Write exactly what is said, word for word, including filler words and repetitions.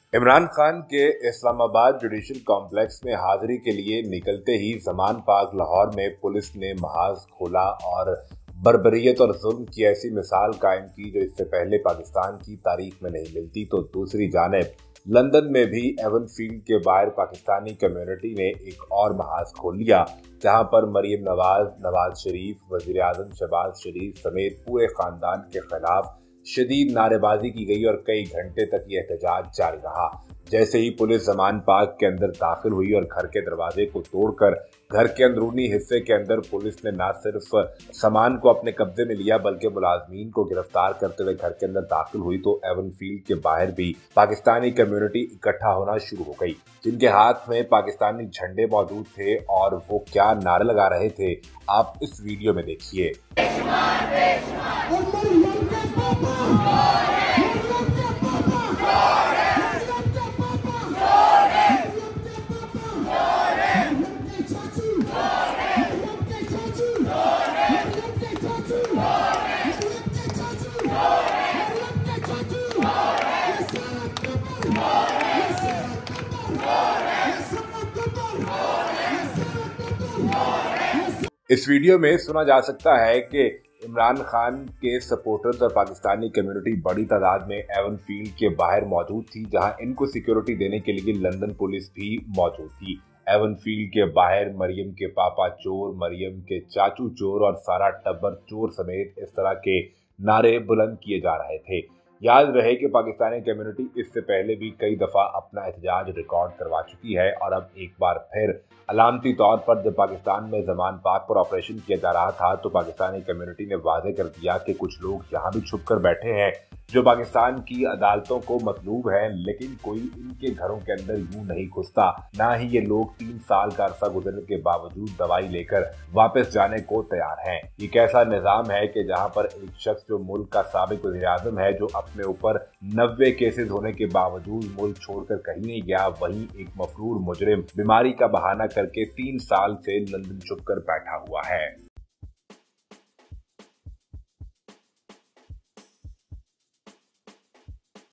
इमरान खान के Islamabad judicial complex में हाजिरी के लिए निकलते ही जमान पाक लाहौर में पुलिस ने महाज खोला और बर्बरियत और जुल्म की ऐसी मिसाल कायम की जो इससे पहले पाकिस्तान की तारीख में नहीं मिलती। तो दूसरी जानिब लंदन में भी एवन फील्ड के बाहर पाकिस्तानी कम्युनिटी ने एक और महाज खोल लिया, जहां पर मरियम नवाज, नवाज शरीफ, वजीर आजम शहबाज शरीफ समेत पूरे खानदान के खिलाफ शदीद नारेबाजी की गई और कई घंटे तक यह एहतजाज जारी रहा। जैसे ही पुलिस जमान पाक के अंदर दाखिल हुई और घर के दरवाजे को तोड़कर घर के अंदरूनी हिस्से के अंदर पुलिस ने न सिर्फ सामान को अपने कब्जे में लिया बल्कि मुलाजमीन को गिरफ्तार करते हुए घर के अंदर दाखिल हुई, तो एवन फील्ड के बाहर भी पाकिस्तानी कम्युनिटी इकट्ठा होना शुरू हो गई, जिनके हाथ में पाकिस्तानी झंडे मौजूद थे और वो क्या नारे लगा रहे थे आप इस वीडियो में देखिए। इस वीडियो में सुना जा सकता है कि इमरान खान के सपोर्टर्स और पाकिस्तानी कम्युनिटी बड़ी तादाद में एवन फील्ड के बाहर मौजूद थी, जहां इनको सिक्योरिटी देने के लिए लंदन पुलिस भी मौजूद थी। एवन फील्ड के बाहर मरियम के पापा चोर, मरियम के चाचू चोर और सारा टब्बर चोर समेत इस तरह के नारे बुलंद किए जा रहे थे। याद रहे कि पाकिस्तानी कम्युनिटी इससे पहले भी कई दफ़ा अपना एहतजाज रिकॉर्ड करवा चुकी है और अब एक बार फिर अलामती तौर पर जब पाकिस्तान में जमान पाक पर ऑपरेशन किया जा रहा था तो पाकिस्तानी कम्युनिटी ने वाजे कर दिया कि कुछ लोग यहाँ भी छुप कर बैठे हैं जो पाकिस्तान की अदालतों को मतलूब हैं, लेकिन कोई इनके घरों के अंदर यूं नहीं घुसता। ना ही ये लोग तीन साल का अरसा गुजरने के बावजूद दवाई लेकर वापस जाने को तैयार हैं। एक ऐसा निजाम है कि जहां पर एक शख्स जो मुल्क का साबिक वज़ीर आज़म है, जो अपने ऊपर नब्बे केसेस होने के बावजूद मुल्क छोड़कर कहीं नहीं गया, वहीं एक मफरूर मुजरिम बीमारी का बहाना करके तीन साल से लंदन छुप कर बैठा हुआ है।